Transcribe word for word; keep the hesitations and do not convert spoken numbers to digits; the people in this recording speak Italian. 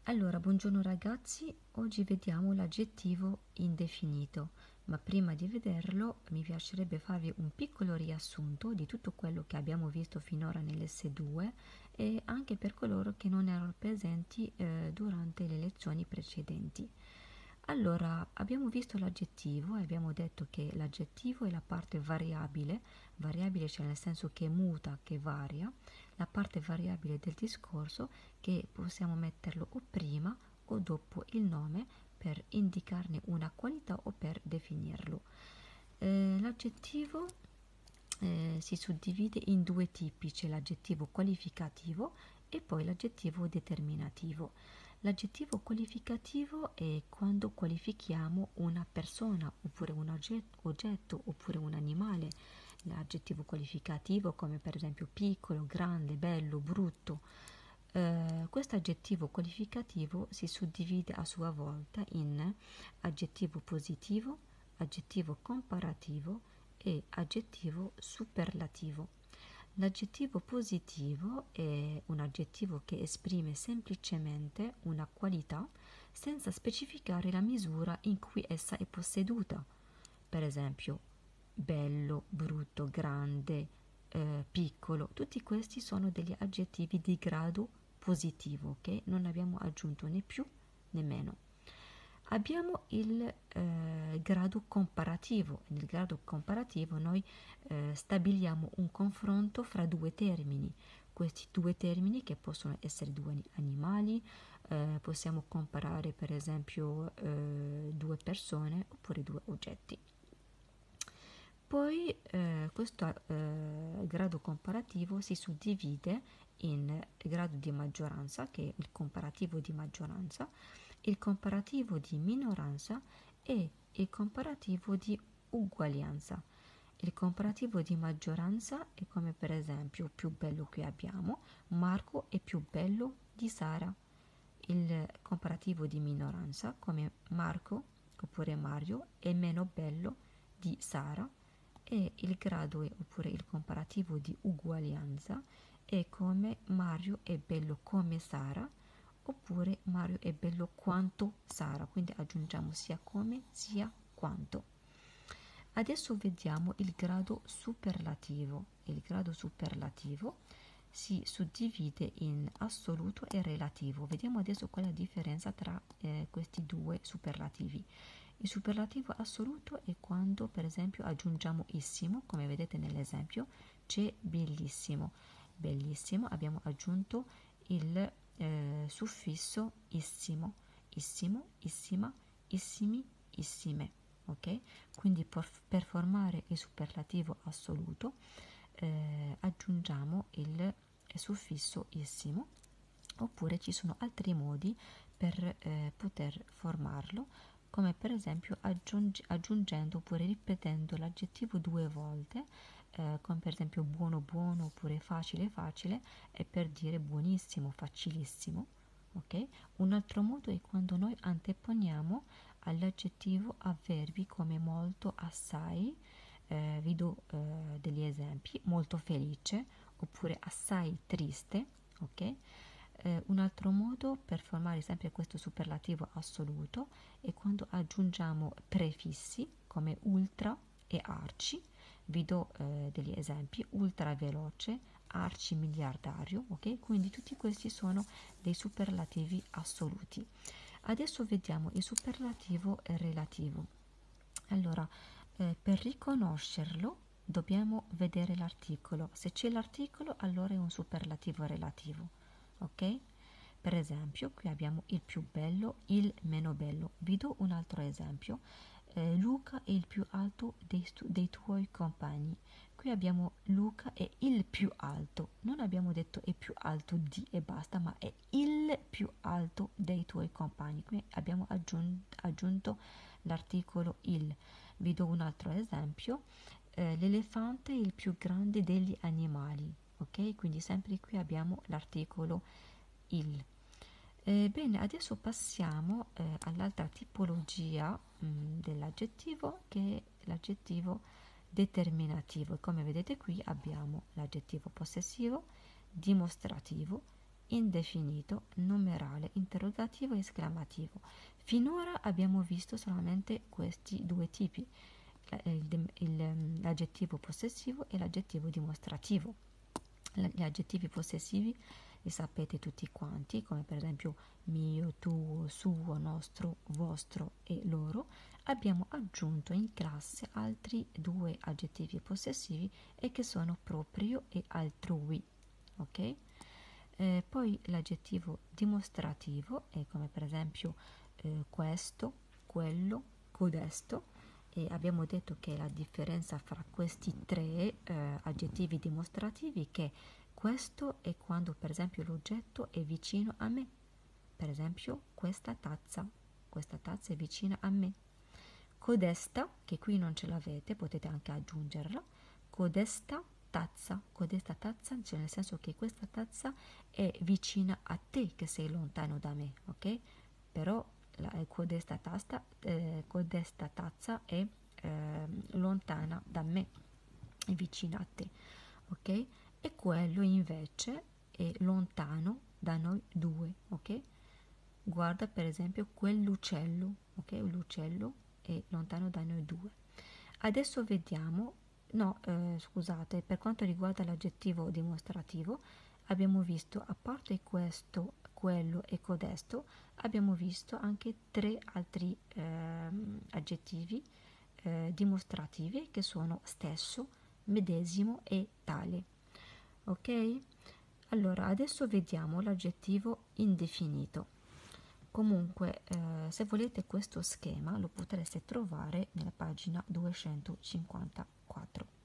Allora, buongiorno ragazzi, oggi vediamo l'aggettivo indefinito, ma prima di vederlo mi piacerebbe farvi un piccolo riassunto di tutto quello che abbiamo visto finora nell'esse due e anche per coloro che non erano presenti eh, durante le lezioni precedenti. Allora, abbiamo visto l'aggettivo e abbiamo detto che l'aggettivo è la parte variabile, variabile cioè nel senso che muta, che varia, la parte variabile del discorso che possiamo metterlo o prima o dopo il nome per indicarne una qualità o per definirlo. Eh, l'aggettivo eh, si suddivide in due tipi, c'è l'aggettivo qualificativo e poi l'aggettivo determinativo. L'aggettivo qualificativo è quando qualifichiamo una persona oppure un oggetto, oggetto oppure un animale. L'aggettivo qualificativo come per esempio piccolo, grande, bello, brutto. Eh, questo aggettivo qualificativo si suddivide a sua volta in aggettivo positivo, aggettivo comparativo e aggettivo superlativo. L'aggettivo positivo è un aggettivo che esprime semplicemente una qualità senza specificare la misura in cui essa è posseduta. Per esempio, bello, brutto, grande, eh, piccolo, tutti questi sono degli aggettivi di grado positivo, ok? Non abbiamo aggiunto né più né meno. Abbiamo il eh, grado comparativo. Nel grado comparativo noi eh, stabiliamo un confronto fra due termini. Questi due termini, che possono essere due animali, eh, possiamo comparare per esempio eh, due persone oppure due oggetti. Poi eh, questo eh, grado comparativo si suddivide in grado di maggioranza, che è il comparativo di maggioranza, il comparativo di minoranza e il comparativo di uguaglianza. Il comparativo di maggioranza è come per esempio più bello qui abbiamo, Marco è più bello di Sara. Il comparativo di minoranza come Marco oppure Mario è meno bello di Sara e il grado è, oppure il comparativo di uguaglianza è come Mario è bello come Sara oppure Mario è bello quanto Sara, quindi aggiungiamo sia come sia quanto. Adesso vediamo il grado superlativo. Il grado superlativo si suddivide in assoluto e relativo. Vediamo adesso qual è la differenza tra eh, questi due superlativi. Il superlativo assoluto è quando per esempio aggiungiamo issimo, come vedete nell'esempio, c'è bellissimo. Bellissimo, abbiamo aggiunto il eh, suffisso issimo, issimo, issima, issimi, issime. Ok? Quindi per, per formare il superlativo assoluto eh, aggiungiamo il suffisso issimo, oppure ci sono altri modi per eh, poter formarlo, come per esempio aggiungi, aggiungendo oppure ripetendo l'aggettivo due volte, eh, come per esempio buono buono oppure facile facile, e per dire buonissimo, facilissimo. Okay? Un altro modo è quando noi anteponiamo all'aggettivo avverbi come molto, assai, eh, vi do eh, degli esempi, molto felice oppure assai triste, ok? Eh, un altro modo per formare sempre questo superlativo assoluto è quando aggiungiamo prefissi come ultra e arci. Vi do eh, degli esempi: ultra veloce, arci miliardario, ok? Quindi tutti questi sono dei superlativi assoluti. Adesso vediamo il superlativo relativo. Allora, eh, per riconoscerlo dobbiamo vedere l'articolo. Se c'è l'articolo, allora è un superlativo relativo, ok? Per esempio, qui abbiamo il più bello, il meno bello. Vi do un altro esempio. Eh, Luca è il più alto dei, dei tuoi compagni. Qui abbiamo Luca è il più alto. Non abbiamo detto è più alto di e basta, ma è il più alto dei tuoi compagni. Qui abbiamo aggiunto, aggiunto l'articolo il. Vi do un altro esempio. Eh, l'elefante è il più grande degli animali. Ok? Quindi sempre qui abbiamo l'articolo il. Eh, bene, adesso passiamo eh, all'altra tipologia mh, dell'aggettivo, che è l'aggettivo determinativo. E come vedete qui abbiamo l'aggettivo possessivo, dimostrativo, indefinito, numerale, interrogativo e esclamativo. Finora abbiamo visto solamente questi due tipi, l'aggettivo possessivo e l'aggettivo dimostrativo. Gli aggettivi possessivi li sapete tutti quanti, come per esempio mio, tuo, suo, nostro, vostro e loro. Abbiamo aggiunto in classe altri due aggettivi possessivi e che sono proprio e altrui, ok? Eh, poi l'aggettivo dimostrativo è come per esempio eh, questo, quello, codesto, e abbiamo detto che la differenza fra questi tre eh, aggettivi dimostrativi che questo è quando per esempio l'oggetto è vicino a me, per esempio questa tazza, questa tazza è vicina a me. Codesta, che qui non ce l'avete, potete anche aggiungerla, codesta tazza, codesta tazza, cioè nel senso che questa tazza è vicina a te che sei lontano da me, ok? Però la eh, codesta, tasta, eh, codesta tazza è eh, lontana da me, è vicina a te, ok? E quello invece è lontano da noi due, ok? Guarda per esempio quell'uccello, ok? L'uccello è lontano da noi due. Adesso vediamo, no, eh, scusate, per quanto riguarda l'aggettivo dimostrativo, abbiamo visto, a parte questo, quello e codesto, abbiamo visto anche tre altri eh, aggettivi eh, dimostrativi che sono stesso, medesimo e tale. Ok? Allora, adesso vediamo l'aggettivo indefinito. Comunque, eh, se volete questo schema lo potreste trovare nella pagina duecentocinquantaquattro.